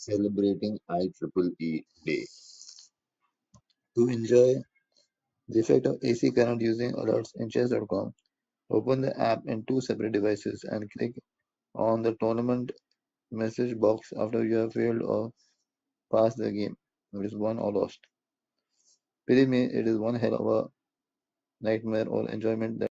celebrating IEEE Day. To enjoy the effect of AC current using alerts in chess.com, open the app in two separate devices and click on the tournament message box after you have failed or passed the game, which is won or lost. Believe me, it is one hell of a nightmare or enjoyment that